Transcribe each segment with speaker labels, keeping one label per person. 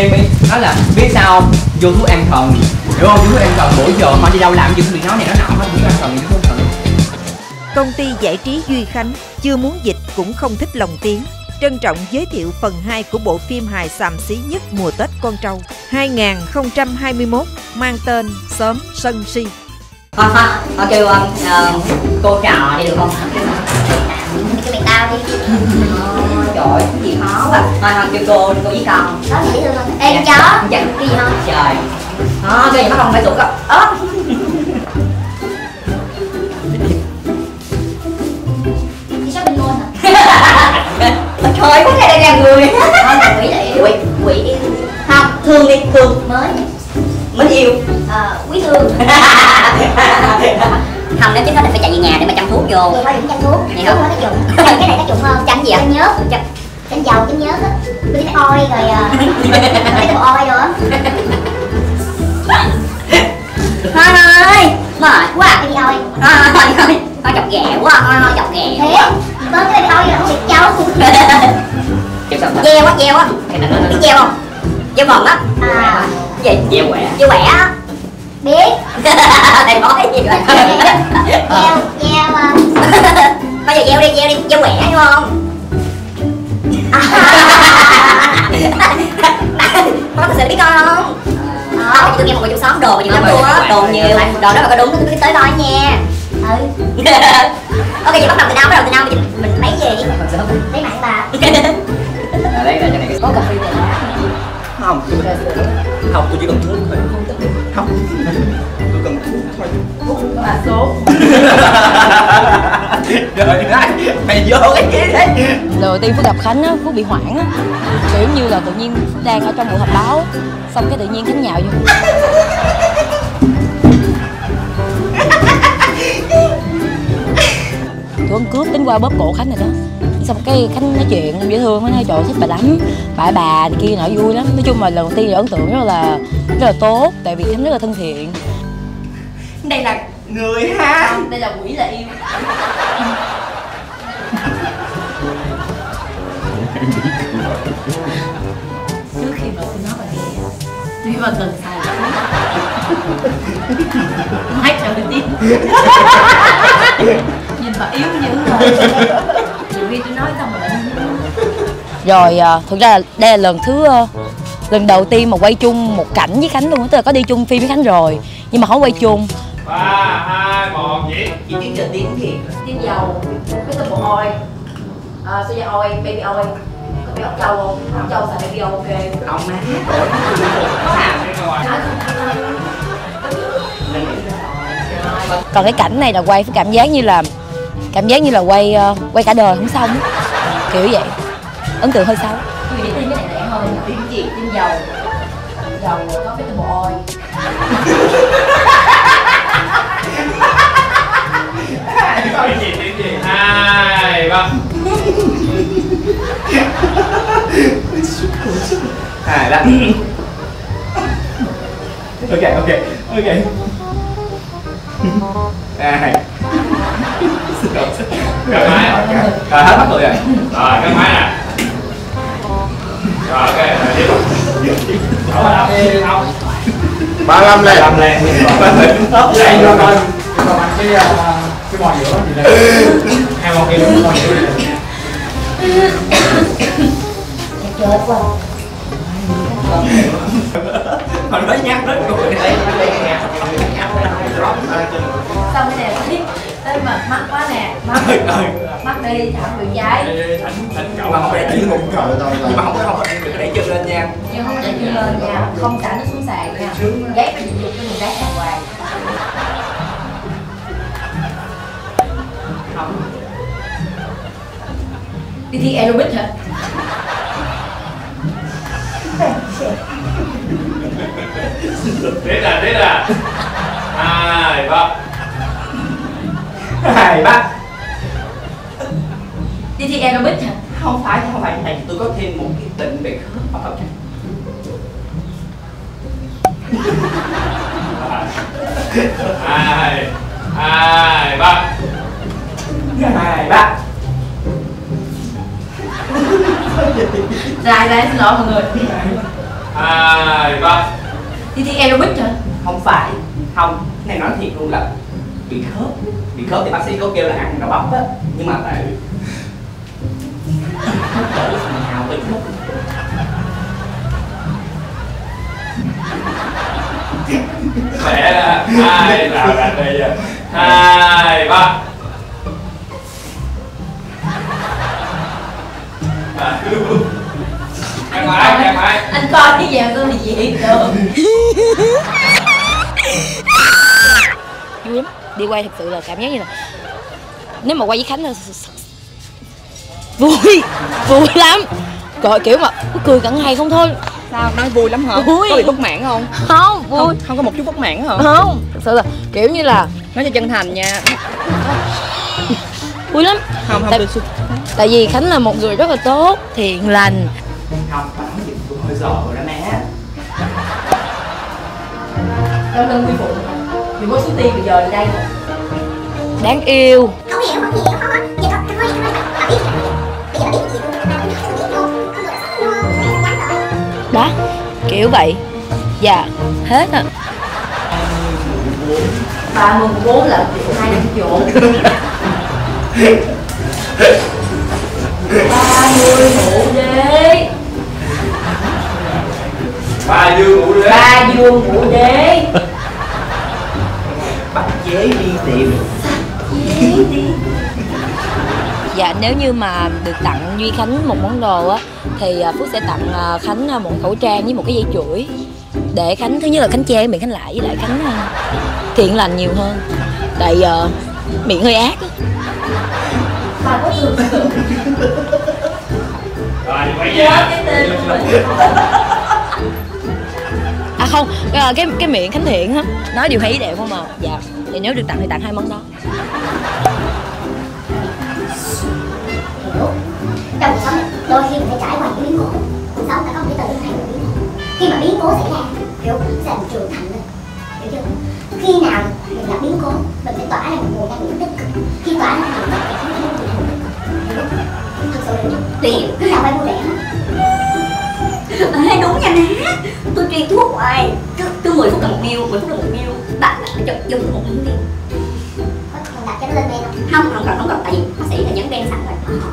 Speaker 1: em nói là biết sao không? Vô thuốc an thần, hiểu không? Vô thuốc an thần bữa giờ họ đi đâu làm gì cũng bị nói này nó nọ hết, thuốc an thần, thuốc an thần.
Speaker 2: Công ty giải trí Duy Khánh chưa muốn dịch cũng không thích lồng tiếng. Trân trọng giới thiệu phần 2 của bộ phim hài xàm xí nhất mùa Tết Con Trâu 2021 mang tên Xóm Sân Si.
Speaker 3: Thôi kêu cô trò đi được không? Kêu mày tao đi. Trời ơi, cái gì khó quá. Thôi kêu cô với con. Đó dễ thương không? Ê chó. Chẳng cái gì không? Trời. Đó, cái gì nó không phải tụt đâu. Đi shopping luôn hả? Trời, có cái này là người. Thôi quỷ là yêu. Quỷ yêu. Không, thương đi, thương mới yêu. Quý thương. Không, nếu chính xác là phải chạy về nhà để mà chăm thuốc vô. Thôi đừng chăm thuốc. Vậy không? Cái này tác dụng hơn. Chăm gì ạ? Chăm nhớt. Chăm dầu, chăm nhớt á. Tôi thấy oi rồi. Thấy tôi oi rồi á. Thôi mệt quá. Cái gì oi? Thôi chọc ghẹ quá. Thôi chọc ghẹ. Thế? Có cái này oi là không bị cháu. Gieo á. Biết gieo không? Gieo mầm á. Gì? Gieo quẻ. Gieo quẻ á. Biết. Thầy nói gì vậy? Gieo bây giờ gieo đi, gieo quẻ đúng không? Có thật sự biết con không? Không, tôi nghe một người trong xóm đồ mà nhiều lắm luôn á. Đồ nhiều, đồ đó mà có đúng tôi tới thôi nha. Ok, vậy bắt đầu từ đâu mình lấy gì? Lấy mạng bà.
Speaker 1: Lấy ra cho này.
Speaker 3: Có cà phê này
Speaker 1: không, không, tôi chỉ cần thuốc thôi. Không, tôi cần thuốc thôi.
Speaker 3: Thuốc có bà số.
Speaker 1: Trời ơi, mày vô cái gì đấy?
Speaker 4: Lần đầu tiên Phước gặp Khánh á, Phước bị hoảng á. Kiểu như là tự nhiên Phước đang ở trong buổi họp báo, xong cái tự nhiên Khánh nhào vô. Tụi ăn cướp tính qua bóp cổ Khánh rồi đó. Xong cái Khánh nói chuyện dễ thương, nói trời thích bà lắm, bà này kia nọ vui lắm. Nói chung là lần đầu tiên ấn tượng rất là tốt, tại vì Khánh rất là thân thiện.
Speaker 3: Đây là
Speaker 1: người ha.
Speaker 3: Không, đây là quỷ là yêu. Trước khi mà tôi nói bà nghe, tuy mà lần sau mãi trời đầu tiên nhìn bà yếu dữ rồi. Nhiều khi tôi nói xong rồi
Speaker 4: Rồi thực ra là đây là lần đầu tiên mà quay chung một cảnh với Khánh luôn. Tức là có đi chung phim với Khánh rồi nhưng mà không quay chung.
Speaker 5: 3, 2, 1, diễn.
Speaker 1: Chị tiếng trên tiếng thiệt.
Speaker 3: tiếng dầu cái từ bộ oi, soja oi, baby oi. Có biết ốc châu không? Ốc châu xài baby oi ok.
Speaker 1: Ông má.
Speaker 4: Còn cái cảnh này là quay với cảm giác như là quay cả đời không xong kiểu vậy, ấn tượng hơi xấu.
Speaker 3: Tôi nghĩ tin cái này rẻ hơn là tiếng gì? Tiếng dầu. Dầu có cái từ bộ oi.
Speaker 5: Tiếng gì? 2, 3.
Speaker 1: Đó. Ok. Hai.
Speaker 5: Cái máy.
Speaker 1: Hết bắt rồi.
Speaker 5: Rồi, cái máy nè. Rồi, ok, tiếp tục. Đi không?
Speaker 6: 35 lên.
Speaker 5: 35 lên.
Speaker 6: Đây cho coi. Còn anh cái bò giữa gì đây? Hai bò kia đúng bò giữa này.
Speaker 3: Chết quá.
Speaker 1: Hồi nói nhắc hết rồi.
Speaker 3: Xong cái này biết tới mà mắc quá nè. Mắc đi thẳng bị cháy.
Speaker 5: Thành cậu.
Speaker 1: Mà không để chân luôn. Nhưng mà không có để chân lên nha.
Speaker 3: Nhưng không để chân lên nha. Không xả nó xuống sàn nha. Ghét cái dụng cái mình rác đàng hoàng.
Speaker 1: Không.
Speaker 3: Đi thi aerobic hả?
Speaker 5: Tiếp nè. 2, 3.
Speaker 1: 2, 3.
Speaker 3: Đi thi aerobic hả?
Speaker 1: Không phải này tôi có thêm một cái tịnh về khớp vào.
Speaker 5: 2, 3.
Speaker 1: 2, 3.
Speaker 3: Dài xin lỗi mọi người.
Speaker 5: 2, 3.
Speaker 4: Thì aerobic hả?
Speaker 1: Không phải, không, cái này nói thiệt luôn là bị khớp thì bác sĩ có kêu là ăn đậu bắp á, nhưng mà tại nào bị khớp.
Speaker 5: Khỏe là 2 nào là đây giờ. 2, 3. Ăn mãi.
Speaker 4: Anh coi cái dạng tôi là gì được. Vui lắm, đi quay thật sự là cảm giác như là nếu mà quay với Khánh là vui lắm. Trời, kiểu mà cười cận hay không thôi.
Speaker 2: Sao nói vui lắm hả?
Speaker 4: Vui.
Speaker 2: Có bị bất mãn không?
Speaker 4: Không, vui.
Speaker 2: Không có một chút bất mãn hả?
Speaker 4: Không, thật sự là kiểu như là
Speaker 2: Nói cho chân thành nha.
Speaker 4: vui lắm.
Speaker 2: Không
Speaker 4: tại,
Speaker 2: tôi suy.
Speaker 4: tại vì Khánh là một người rất là tốt, thiện lành.
Speaker 1: Không, bà nói gì tôi hơi sợ rồi đó má.
Speaker 4: Đâu cần quy phụ. Vì có số tiền bây giờ đây. Đáng yêu.
Speaker 3: Không hiểu vậy thôi. Bà biết bây giờ bà biết gì luôn. Bà biết không được nhắn rồi.
Speaker 4: Đó, kiểu vậy. Dạ, hết à. 34 là triệu 200 triệu. 30 ngủ đế.
Speaker 5: 3 dương ngủ đế.
Speaker 4: 3 dương ngủ đế.
Speaker 1: Bắt chế đi tìm.
Speaker 4: Dạ, nếu như mà được tặng Duy Khánh một món đồ á thì Phước sẽ tặng Khánh một khẩu trang với một cái dây chổi, để Khánh, thứ nhất là Khánh che miệng Khánh lại, với lại Khánh thiện lành nhiều hơn. Tại miệng hơi ác á.
Speaker 5: Rồi quay ra.
Speaker 4: À không, cái miệng Khánh thiện á, nói điều hay ý đẹp không à. Dạ, thì nếu được tặng thì tặng 2 món đó.
Speaker 3: Trong cuộc sống này, đôi khi mình phải trải qua những biến cố. Cuộc sống ta có một cái từ hay là biến cố. Khi mà biến cố xảy ra, hiểu, sẽ làm trưởng thành lên, hiểu chưa? Khi nào mình gặp biến cố, mình phải tỏa ra một nguồn năng lượng tích cực. Khi tỏa ra năng lượng tích cực, mình sẽ thành tích cực. Thật sự là tiền cứ nào phải mua rẻ hết. Đúng nha má, tôi truyền thuốc hoài. Cứ 10 phút là 1 ml, 10 phút là 1 ml. Bạn dùng một miếng tiền. Còn đặt cho nó lên men không? Không cần, tại vì bác sĩ là nhấn men sẵn rồi. Không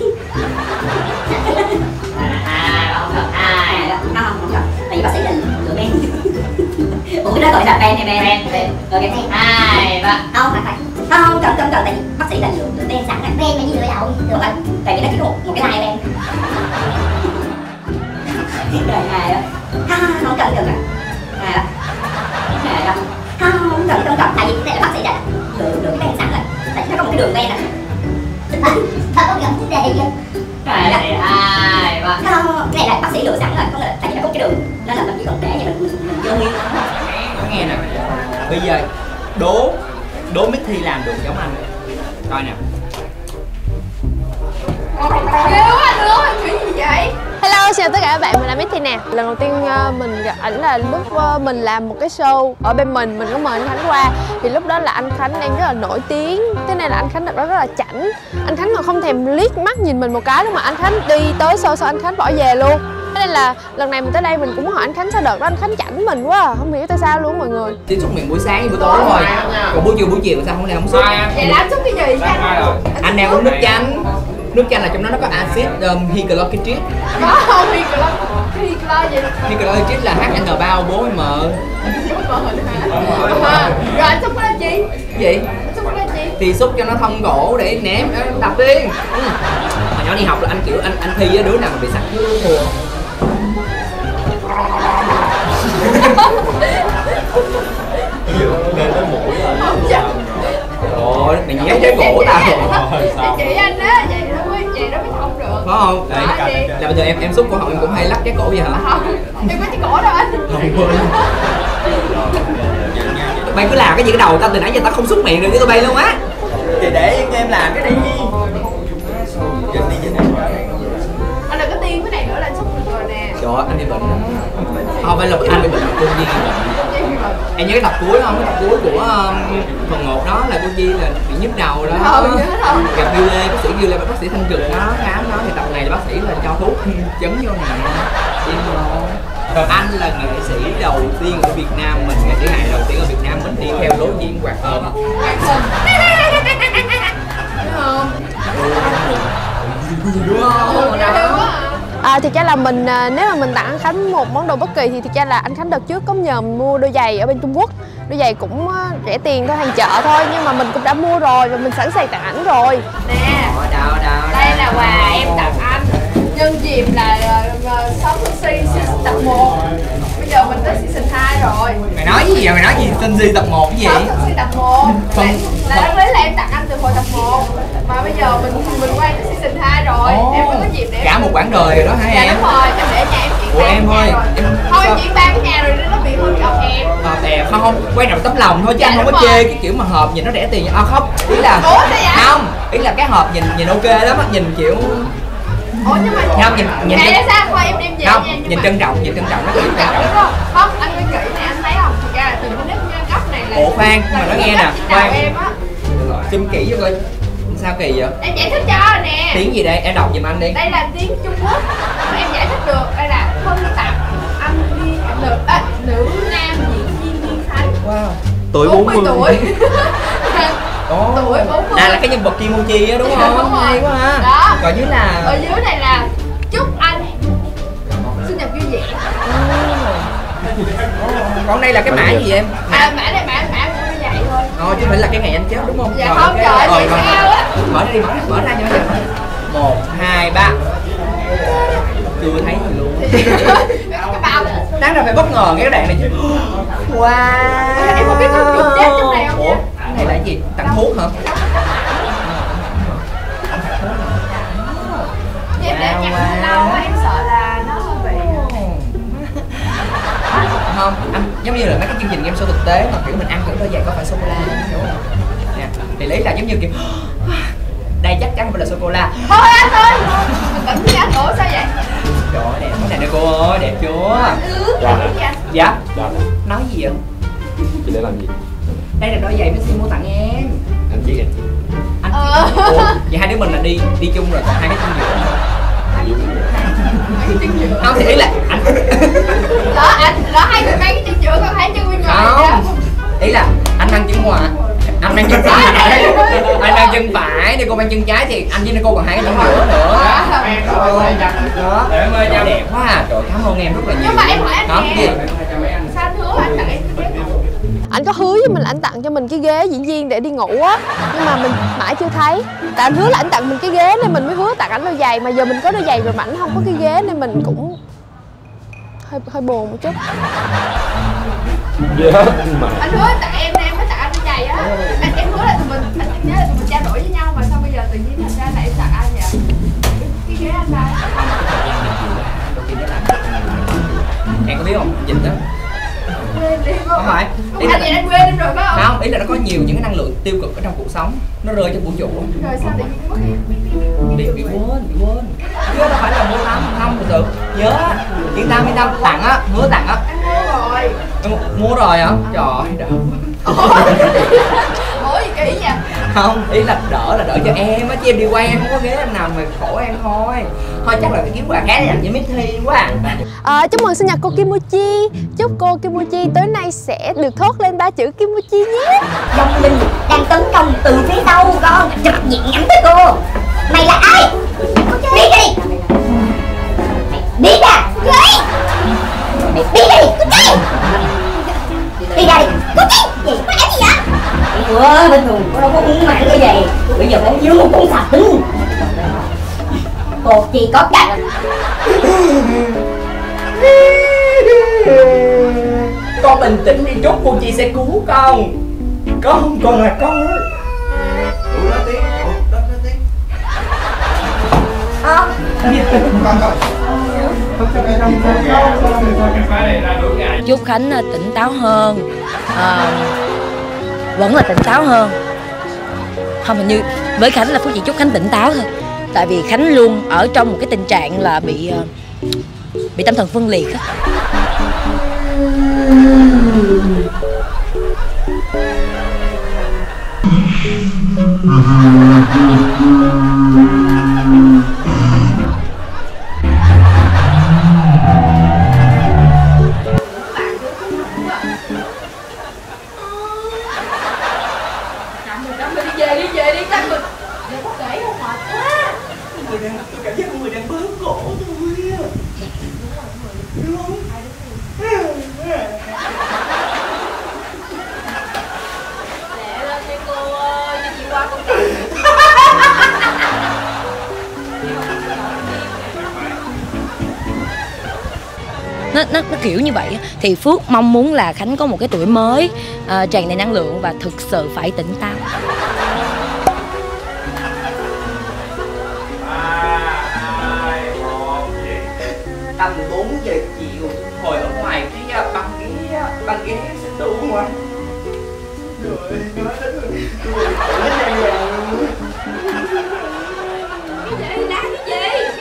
Speaker 3: cần, tại vì bác sĩ là lựa men. Ủa cái đó gọi là men hay men? Rồi cái này 2, 3. Không cần, tại vì bác sĩ là lựa men sẵn rồi. Men là gì lựa đậu? Được rồi, tại vì nó chỉ có một cái lai men. Rồi 2 đó. Không cần rồi. 2 đó. Không cần, tại vì cái này là bác sĩ đã lựa cái men sẵn rồi. Tại nó có một cái đường men này. Thật có gặp vấn đề gì? Rồi đó. 2, 3. Không, cái này là bác sĩ lựa sẵn rồi, không là tại vì nó có cái đường nên là mình chỉ còn để vậy mình vô nguyên.
Speaker 1: Nghe nè, bây giờ đố Mixi làm được giống anh. Coi nè.
Speaker 7: Hello, chào tất cả các bạn, mình là Mixi nè. Lần đầu tiên mình gặp ảnh là lúc mình làm một cái show ở bên mình có mời anh Khánh qua. Thì lúc đó là anh Khánh đang rất là nổi tiếng. Thế nên là anh Khánh thật đó rất là chảnh. Anh Khánh còn không thèm liếc mắt nhìn mình một cái đâu mà anh Khánh đi tới show sau anh Khánh bỏ về luôn. Thế nên là lần này mình tới đây mình cũng hỏi anh Khánh sao đợt đó anh Khánh chảnh mình quá à. Không hiểu tại sao luôn mọi người.
Speaker 1: Chỉ xúc miệng buổi sáng với buổi tối thôi. Còn buổi chiều sao không lẽ không xúc?
Speaker 7: Vậy là anh xúc cái gì vậy?
Speaker 1: Anh đang uống nước chanh. Nước chanh là trong đó nó có axit hyclorhydric.
Speaker 7: Có không? Hyclor gì?
Speaker 1: Hyclorhydric là HN3O4M.
Speaker 7: Rồi anh xúc cái đó chi?
Speaker 1: Gì?
Speaker 7: Xúc cái đó chi?
Speaker 1: Thì xúc cho nó thông cổ để ném, đập đi. Hồi nhỏ đi học là anh kiểu anh thi á, đứa nào mà bị sặc cứ thua. Lên tới mũi rồi. Ôi, mày nhéo trái cổ tao.
Speaker 7: Chị anh á, vậy đó mới thông được.
Speaker 1: Có không? Đấy, là bây giờ em xúc cổ họng em cũng hay lắc trái cổ vậy hả?
Speaker 7: Không, em có trái cổ đâu anh.
Speaker 1: Mày cứ làm cái gì cái đầu tao từ nãy giờ tao không xúc miệng được với tụi bay luôn á. Thì để cho em làm cái đi.
Speaker 7: Anh đừng có tiên cái này nữa là anh xúc được rồi nè.
Speaker 1: Trời ơi, anh bị bệnh. Không phải là anh bị bệnh mà cô Di bị bệnh. Em nhớ cái tập cuối không? Cái tập cuối của phần 1 đó là cô Di là bị nhức đầu đó. Gặp Ghi Lê, bác sĩ Ghi Lê và bác sĩ Thanh Trực đó, khám đó thì tập này là bác sĩ là cho thuốc chấm vô nè. Im rồi. Anh là nghệ sĩ đầu tiên ở Việt Nam mình, nghệ sĩ hài đầu tiên ở Việt Nam mình đi theo lối diễn hoạt hình. Đúng không?
Speaker 7: Thì ra là mình nếu mà mình tặng anh Khánh một món đồ bất kỳ thì thực ra là anh Khánh đợt trước có nhờ mình mua đôi giày ở bên Trung Quốc. Đôi giày cũng rẻ tiền thôi, hàng chợ thôi, nhưng mà mình cũng đã mua rồi và mình sẵn sàng tặng ảnh rồi. Nè, đây là quà em tặng anh nhân dịp là Sống Season tập 1. Bây giờ mình tới Season 2 rồi.
Speaker 1: Mày nói gì vậy? Mày nói gì? Tin gì tập 1 cái gì?
Speaker 7: Sống tập 1 là đáng lý là em tặng anh từ hồi tập 1. Mà bây giờ mình quay tới Season 2 rồi. Em mới có dịp để
Speaker 1: cả một quãng đời rồi đó hả em?
Speaker 7: Dạ đúng rồi, em để nhà em chuyển
Speaker 1: của em thôi.
Speaker 7: Thôi em chuyển 3 cái nhà rồi nên nó bị hơi chọc em.
Speaker 1: Đẹp không, quan trọng tấm lòng thôi chứ anh không có chê cái kiểu mà hộp nhìn nó rẻ tiền. Không, ý là không, ý là cái hộp nhìn ok lắm á, nhìn kiểu
Speaker 7: nhưng mà
Speaker 1: không nhìn
Speaker 7: sao thôi em đem về
Speaker 1: không
Speaker 7: nha,
Speaker 1: nhìn trân trọng, nó trân trọng.
Speaker 7: Không, anh mới kỹ này anh thấy không? Thực ra là từ cái nếp góc này là
Speaker 1: khoan, mà nó nghe nè, khoan chim kỹ cho coi sao kỳ vậy?
Speaker 7: Em giải thích cho nè.
Speaker 1: Tiếng gì đây? Em đọc giùm anh đi.
Speaker 7: Đây là tiếng Trung Quốc mà em giải thích được. Đây là phân tập âm viên nữ nam diễn viên Duy Khánh.
Speaker 1: Wow. Tuổi 40
Speaker 7: tuổi.
Speaker 1: Tuổi 40. Là cái nhân vật Kimochi á đúng không?
Speaker 7: Đúng rồi.
Speaker 1: Hay quá ha.
Speaker 7: Đó.
Speaker 1: Còn dưới là
Speaker 7: ở dưới này là chúc anh sinh nhật vui vẻ.
Speaker 1: Còn đây là cái mã gì em?
Speaker 7: Mã này mã như vậy thôi.
Speaker 1: Chứ không phải là cái ngày anh chết đúng không?
Speaker 7: Dạ không, trời ơi sao á.
Speaker 1: Mở ra đi, mở ra cho em. 1, 2, 3. Chưa thấy gì luôn.
Speaker 7: Cái bao
Speaker 1: đáng ra phải bất ngờ cái đoạn này chứ. Wow.
Speaker 7: Em không biết có chuột chết trong này không?
Speaker 1: Ủa, cái này là cái gì? Tặng thuốc hả?
Speaker 7: Em để nhặt lâu quá em sợ là nó bị
Speaker 1: không, anh giống như là mấy cái chương trình game show thực tế mà kiểu mình ăn thử đôi giày có phải sô cô la hiểu không? Nè, thì lý là giống như kiểu đây chắc chắn phải là sô cô la.
Speaker 7: Thôi anh ơi, mình tỉnh với anh. Ủa sao vậy?
Speaker 1: Trời ơi đẹp cái này nè cô ơi, đẹp chưa? Dạ. Nói gì vậy?
Speaker 5: Chị để làm gì?
Speaker 1: Đây là đôi giày Messi mua tặng em.
Speaker 5: Anh biết em.
Speaker 1: Anh Ủa, vậy hai đứa mình là đi chung rồi còn hai cái chân giữa nữa. Không thì ý là anh
Speaker 7: đó hai người mang cái chân giữa còn hai chân bên ngoài.
Speaker 1: Không, ý là anh mang chân ngoài, anh mang chân phải, anh mang chân phải, đi cô mang chân trái thì anh với cô còn hai cái chân giữa nữa. Đó, đẹp quá à. Trời cảm ơn em rất là nhiều.
Speaker 7: Nhưng mà em hỏi anh
Speaker 1: nè,
Speaker 7: sao anh hứa anh tặng em cái ghế ngủ? Anh có hứa với mình là anh tặng cho mình cái ghế diễn viên để đi ngủ á, nhưng mà mình mãi chưa thấy. Tại anh hứa là anh tặng mình cái ghế nên mình mới hứa tặng anh đôi giày, mà giờ mình có đôi giày rồi mà anh không có cái ghế nên mình cũng hơi buồn một chút. Anh hứa tặng em nên em mới tặng anh đôi giày á. Em hứa là tụi mình, anh nhớ là tụi mình trao đổi với nhau mà sao bây giờ tự nhiên thành ra là em tặng anh vậy? Cái ghế anh sao?
Speaker 1: em có biết không? Dịch đó. Không phải.
Speaker 7: Ý là anh quên em rồi phải không?
Speaker 1: Không, ý là nó có nhiều những cái năng lượng tiêu cực ở trong cuộc sống, nó rơi trong vũ trụ.
Speaker 7: Rồi sao tự nhiên mất
Speaker 1: bị quên. Chứ đâu phải là mua lắm, không từ từ. Nhớ, yên tâm tặng á, hứa tặng á.
Speaker 7: Anh mua rồi.
Speaker 1: Mua rồi hả? Trời ơi, đỡ.
Speaker 7: Ủa gì kỹ vậy?
Speaker 1: Không, ý là đỡ cho em á, chứ em đi quay em không có ghế em nằm mà khổ em thôi. Thôi chắc là phải kiếm quà khác để làm với Miss Thi quá à.
Speaker 7: Chúc mừng sinh nhật cô Kimochi. Chúc cô Kimochi tối nay sẽ được thốt lên 3 chữ Kimochi nhé.
Speaker 3: Dòng linh đang tấn công từ phía sau con, chụp diện nhắm tới cô. Mày là ai? Đi đi. Đi ra. Đi đi. Đi ra đi. Cô Chi, gì? Có làm gì vậy? Ủa, bình thường cô đâu có uống mặn cái gì. Bây giờ con dưới một con sạch tính. Cô Chi có cạnh.
Speaker 1: Con bình tĩnh đi chút, cô Chi sẽ cứu con. Con là con.
Speaker 6: Đủ đó tiếng.
Speaker 4: Chúc Khánh tỉnh táo hơn, vẫn là tỉnh táo hơn. Không, hình như với Khánh là Phúc chỉ chúc Khánh tỉnh táo thôi. Tại vì Khánh luôn ở trong một cái tình trạng là bị tâm thần phân liệt á.
Speaker 1: tôi cảm giác người đang bóp cổ tôi. Đúng không?
Speaker 7: Lẹ lên đi cô ơi, cho chị qua con trời.
Speaker 4: Nó kiểu như vậy. Thì Phước mong muốn là Khánh có một cái tuổi mới tràn đầy năng lượng và thực sự phải tỉnh táo.
Speaker 1: Tầm 4 giờ chiều ngồi ở ngoài cái băng ghế xe tủ ngoài. Rồi nói đến tôi lên đây rồi.
Speaker 7: Cái gì? Đá cái gì?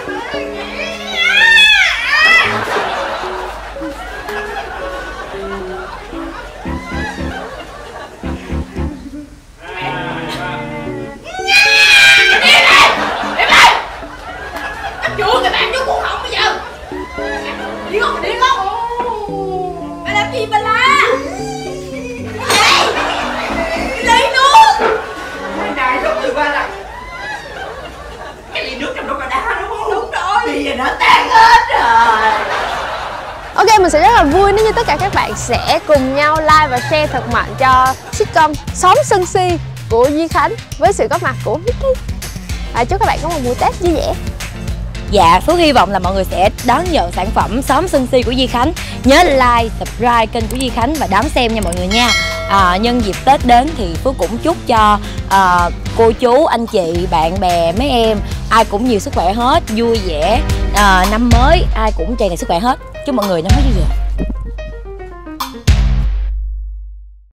Speaker 3: Chú cái bạn chú cũng không bây giờ. Đi không? Bà làm gì bà la? Lấy nước.
Speaker 1: Này này lúc từ qua là cái ly nước trong đó là đá đúng không?
Speaker 3: Đúng rồi.
Speaker 1: Bây giờ nó tan hết rồi.
Speaker 7: Ok, mình sẽ rất là vui nếu như tất cả các bạn sẽ cùng nhau like và share thật mạnh cho sitcom Xóm Sân Si của Duy Khánh với sự góp mặt của Mickey. Chúc các bạn có một mùa Tết vui vẻ.
Speaker 4: Dạ, Phước hy vọng là mọi người sẽ đón nhận sản phẩm Xóm Sân Si của Duy Khánh. Nhớ like, subscribe kênh của Duy Khánh và đón xem nha mọi người nha. Nhân dịp Tết đến thì Phước cũng chúc cho cô chú, anh chị, bạn bè, mấy em ai cũng nhiều sức khỏe hết, vui vẻ. Năm mới ai cũng tràn đầy sức khỏe hết. Chúc mọi người năm mới vui vẻ.